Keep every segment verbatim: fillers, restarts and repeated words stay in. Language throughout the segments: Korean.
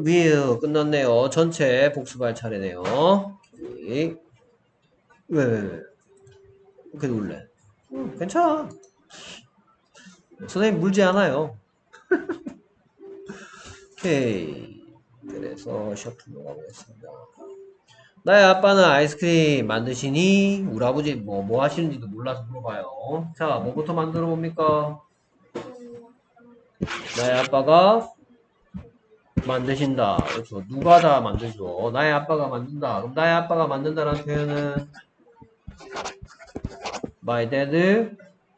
will 끝났네요. 전체 복습할 차례네요. 오케이. 왜, 왜, 왜? 이렇게 놀래? 응, 괜찮아. 선생님 물지 않아요. 오케이. 그래서 셔플로 가보겠습니다. 나의 아빠는 아이스크림 만드시니? 우리 아버지 뭐, 뭐 하시는지도 몰라서 물어봐요. 자, 뭐부터 만들어 봅니까? 나의 아빠가 만드신다. 그렇죠. 누가 다 만들죠. 나의 아빠가 만든다. 그럼 나의 아빠가 만든다라는 표현은 my dad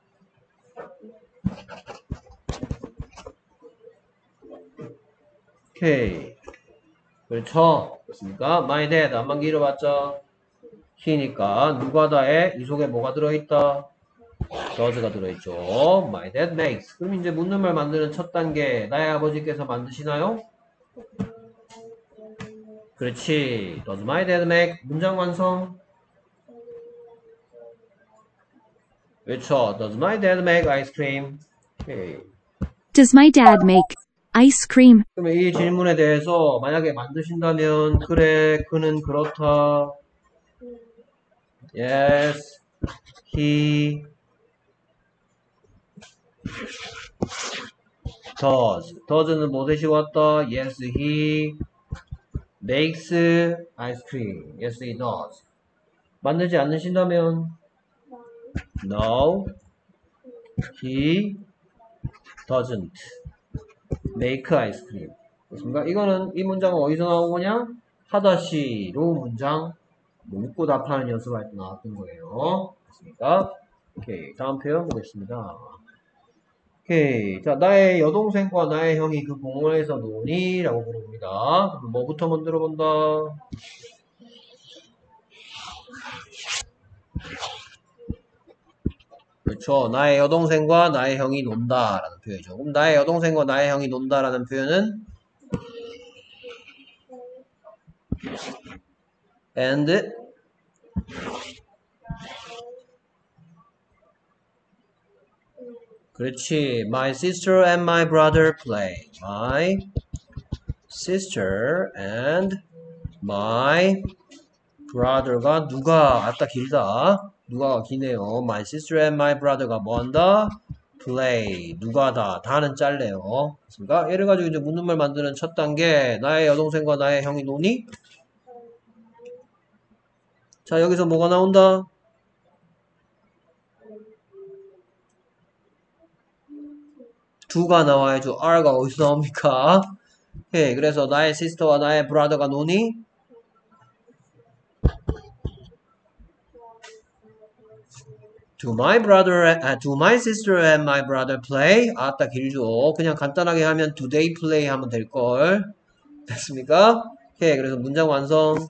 오케이. 그렇죠. 그렇습니까? my dad 안만 길어봤죠? he니까 누가 다에 이 속에 뭐가 들어있다? does가 들어있죠. my dad makes. 그럼 이제 묻는 말 만드는 첫 단계 나의 아버지께서 만드시나요? 그렇지. Does my dad make? 문장 완성. 그렇죠. Does my dad make ice cream? 오케이. Does my dad make ice cream? 그러면 이 질문에 대해서 만약에 만드신다면 그래, 그는 그렇다. Yes, he does. does는 뭐 대시 왔다? Yes, he makes ice cream. Yes, he does. 만들지 않으신다면 No, he doesn't make ice cream. 그렇습니까? 이거는 이 문장은 어디서 나온 거냐? 하다시로 문장 묻고 답하는 연습할 때 나왔던 거예요. 됐습니까? 오케이. 다음 표현 보겠습니다. 오케이. 자, 나의 여동생과 나의 형이 그 공원에서 노니? 라고 물어봅니다. 그럼 뭐부터 만들어 본다? 그렇죠. 나의 여동생과 나의 형이 논다 라는 표현이죠. 그럼 나의 여동생과 나의 형이 논다 라는 표현은 and 그렇지. My sister and my brother play. My sister and my brother가 누가 아따 길다. 누가가 기네요. My sister and my brother가 뭐한다? play. 누가다. 다는 짤래요. 그렇습니까? 얘를 가지고 이제 묻는 말 만드는 첫 단계. 나의 여동생과 나의 형이 노니? 자, 여기서 뭐가 나온다? 두가 나와야죠. R가 어디서 나옵니까? 오케이. 그래서 나의 sister와 나의 brother가 노니? Do my brother, uh, do my sister and my brother play? 아따 길죠. 그냥 간단하게 하면 do they play 하면 될걸. 됐습니까? 오케이. 그래서 문장 완성.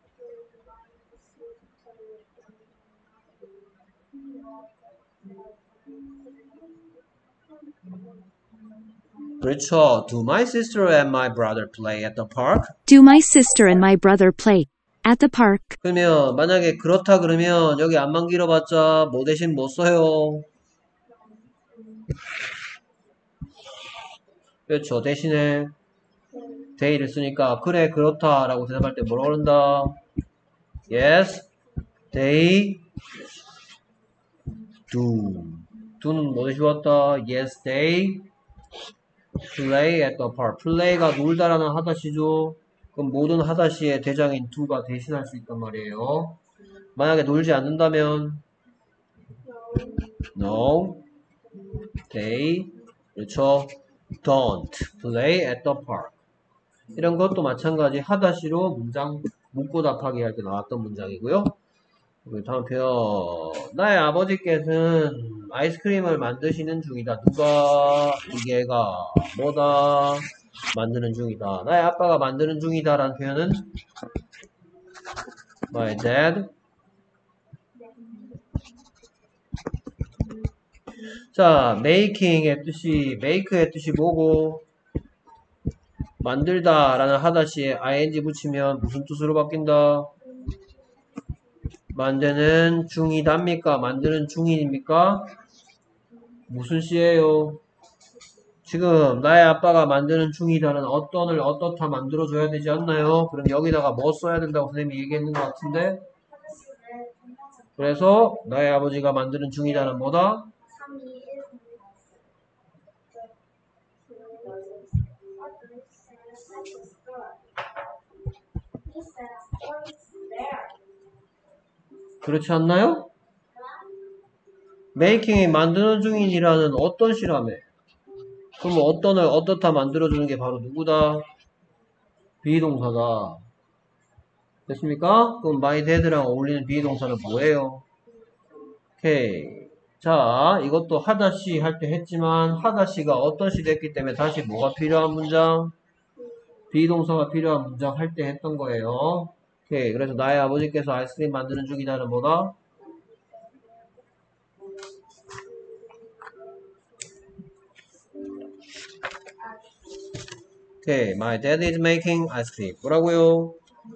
그렇죠. Do my sister and my brother play at the park? Do my sister and my brother play at the park? 그러면 만약에 그렇다 그러면 여기 안만 길어봤자 뭐 대신 뭐 써요? 그렇죠. 대신에 they를 쓰니까 그래 그렇다 라고 대답할 때 뭐라고 그런다? Yes, they do. do는 뭐 대신 왔다? Yes, they play at the park. play가 놀다라는 하다시죠. 그럼 모든 하다시의 대장인 do가 대신할 수 있단 말이에요. 만약에 놀지 않는다면 no, they 그렇죠. don't play at the park. 이런 것도 마찬가지 하다시로 문장 묻고 답하기 할 때 나왔던 문장이고요. 다음 표현. 나의 아버지께서는 아이스크림을 만드시는 중이다. 누가 이게가 뭐다 만드는 중이다. 나의 아빠가 만드는 중이다 라는 표현은 my dad. 자, making의 뜻이 make의 뜻이 뭐고 만들다 라는 하다시에 ing 붙이면 무슨 뜻으로 바뀐다? 만드는 중이답니까? 만드는 중인입니까? 무슨 시예요? 지금 나의 아빠가 만드는 중이다는 어떤을 어떻다 만들어줘야 되지 않나요? 그럼 여기다가 뭐 써야 된다고 선생님이 얘기했는 것 같은데 그래서 나의 아버지가 만드는 중이다는 뭐다? 그렇지 않나요? making이 만드는 중인이라는 어떤 시라며? 그럼 어떤을 어떻다 만들어주는 게 바로 누구다? 비동사다. 됐습니까? 그럼 my dad랑 어울리는 비동사는 뭐예요? 오케이. 자, 이것도 하다시 할 때 했지만 하다시가 어떤 시 됐기 때문에 다시 뭐가 필요한 문장? 비동사가 필요한 문장 할 때 했던 거예요. 오케이. 그래서 나의 아버지께서 아이스크림 만드는 중이다는 뭐다? 오케이. My dad is making ice cream. 뭐라고요?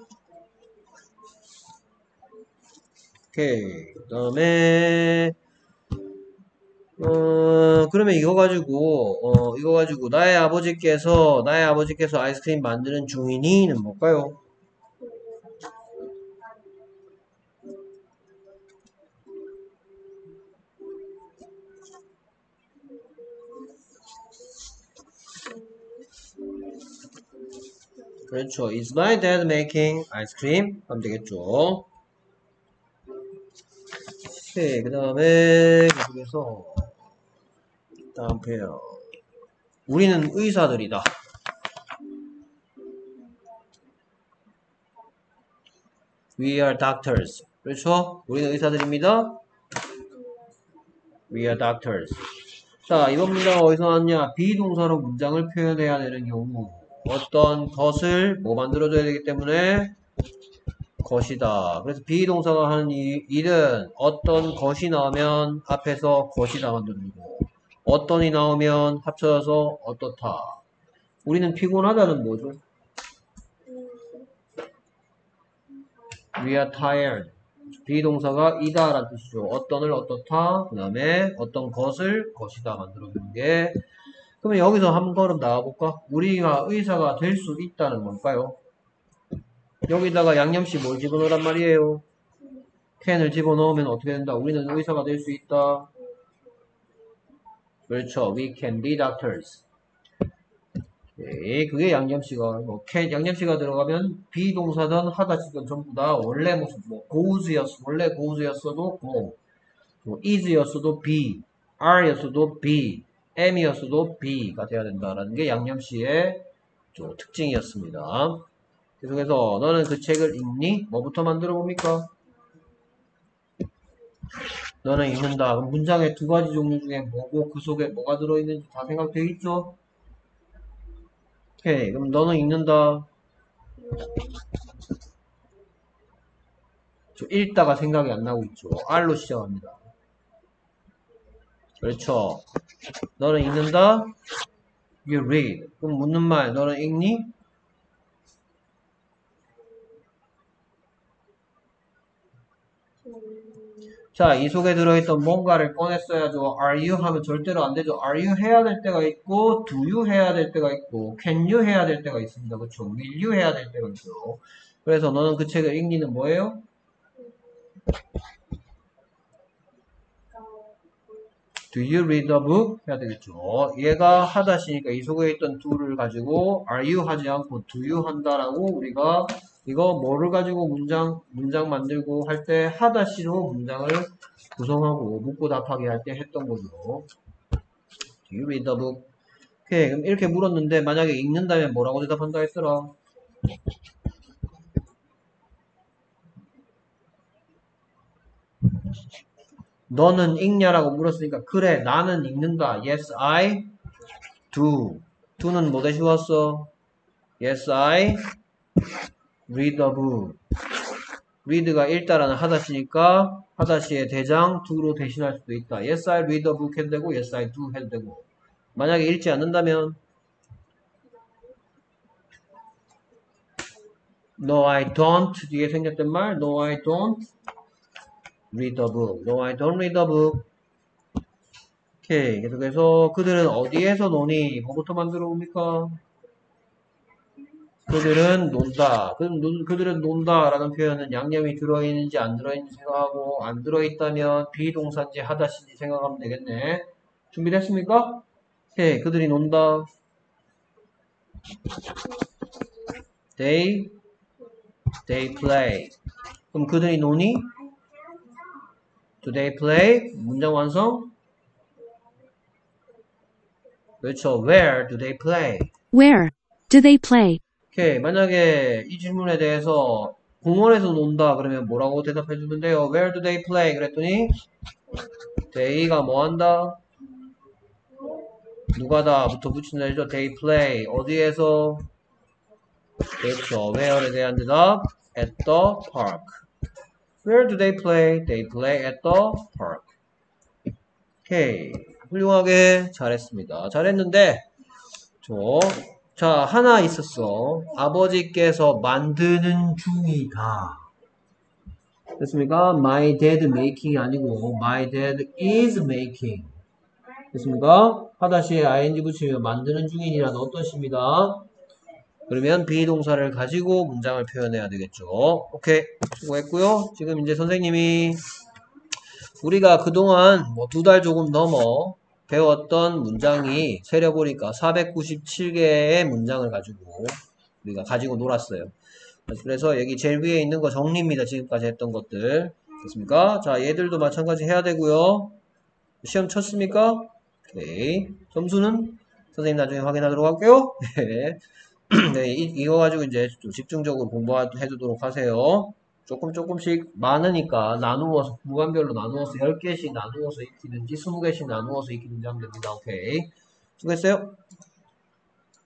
오케이. 그 다음에 어, 그러면 이거 가지고, 어, 이거 가지고, 나의 아버지께서, 나의 아버지께서 아이스크림 만드는 중이니는 뭘까요? 그렇죠. Is my dad making ice cream? 하면 되겠죠. 네, 그 다음에, 계속해서, 다음 페어. 우리는 의사들이다. We are doctors. 그렇죠? 우리는 의사들입니다. We are doctors. 자, 이번 문장은 어디서 나왔냐? 비동사로 문장을 표현해야 되는 경우. 어떤 것을 뭐 만들어줘야 되기 때문에 것이다. 그래서 비동사가 하는 이, 일은 어떤 것이 나오면 앞에서 것이다 만들어주고 어떤이 나오면 합쳐져서 어떻다. 우리는 피곤하다는 뭐죠? We are tired. 비동사가 이다 라는 뜻이죠. 어떤을 어떻다. 그 다음에 어떤 것을 것이다 만들어주는 게 그러면 여기서 한 걸음 나와볼까? 우리가 의사가 될 수 있다는 뭘까요? 여기다가 양념씨 뭘 집어넣으란 말이에요? 캔을 집어넣으면 어떻게 된다? 우리는 의사가 될 수 있다. 그렇죠. We can be doctors. 네, 그게 양념씨가 뭐 캔, 양념씨가 들어가면 비동사든 하다시든 전부 다 원래 모습 뭐 goes였어 원래 goes였어도 go, 뭐 is였어도 be, are였어도 be, am이었어도 be가 돼야 된다라는 게 양념씨의 좀 특징이었습니다. 계속해서 너는 그 책을 읽니? 뭐부터 만들어 봅니까? 너는 읽는다. 그럼 문장의 두 가지 종류 중에 뭐고 그 속에 뭐가 들어있는지 다 생각되어 있죠? 오케이. 그럼 너는 읽는다. 저 읽다가 생각이 안 나고 있죠. R로 시작합니다. 그렇죠. 너는 읽는다. You read. 그럼 묻는 말. 너는 읽니? 자, 이 속에 들어있던 뭔가를 꺼냈어야죠. Are you 하면 절대로 안 되죠. Are you 해야 될 때가 있고, do you 해야 될 때가 있고, can you 해야 될 때가 있습니다. 그렇죠. will you 해야 될 때가 있죠. 그래서 너는 그 책을 읽니는 뭐예요? Do you read the book? 해야 되겠죠. 얘가 하다시니까 이 속에 있던 do를 가지고 are you 하지 않고 do you 한다라고 우리가 이거 뭐를 가지고 문장 문장 만들고 할 때 하다시로 문장을 구성하고 묻고 답하게 할 때 했던 거죠. Do you read the book? 오케이, 그럼 이렇게 물었는데 만약에 읽는다면 뭐라고 대답한다 했더라? 너는 읽냐라고 물었으니까 그래 나는 읽는다. Yes I do. do는 뭐 대신 왔어? Yes I read a book. read가 읽다라는 하다시니까 하다시의 대장 do로 대신할 수도 있다. Yes I read a book 해도 되고 Yes I do 해도 되고 만약에 읽지 않는다면 No I don't 뒤에 생겼던 말 No I don't read a book. No I don't read a book. 오케이. 계속해서 그들은 어디에서 노니? 뭐부터 만들어 옵니까? 그들은 논다. 그, 그들은 논다 라는 표현은 양념이 들어있는지 안 들어있는지 생각하고 안 들어있다면 비동사인지 하다시인지 생각하면 되겠네. 준비됐습니까? 오케이. 그들이 논다. They, they play. 그럼 그들이 노니? Do they play? 문장 완성? 그렇죠. Where do they play? Where do they play? 오케이. 만약에 이 질문에 대해서 공원에서 논다 그러면 뭐라고 대답해 주면 돼요? Where do they play? 그랬더니 they가 뭐 한다? 누가다 부터 붙인다 했죠? They play. 어디에서? 그렇죠. where에 대한 대답 at the park. Where do they play? They play at the park. 오케이. 훌륭하게 잘했습니다. 잘했는데 저, 자, 하나 있었어. 아버지께서 만드는 중이다. 됐습니까? My dad making이 아니고 my dad is making. 됐습니까? 하다시에 ing 붙이면 만드는 중인이란 어떤 시입니다. 그러면 비동사를 가지고 문장을 표현해야 되겠죠. 오케이. 수고했고요. 지금 이제 선생님이 우리가 그동안 뭐 두 달 조금 넘어 배웠던 문장이 세려보니까 사백구십칠 개의 문장을 가지고 우리가 가지고 놀았어요. 그래서 여기 제일 위에 있는 거 정리입니다. 지금까지 했던 것들. 됐습니까? 자, 얘들도 마찬가지 해야 되고요. 시험 쳤습니까? 오케이. 점수는 선생님 나중에 확인하도록 할게요. 네. 네, 이, 이거 가지고 이제 좀 집중적으로 공부해두도록 하세요. 조금 조금씩 많으니까 나누어서 구간별로 나누어서 열 개씩 나누어서 익히든지 스무 개씩 나누어서 익히든지 하면 됩니다. 오케이. 수고했어요.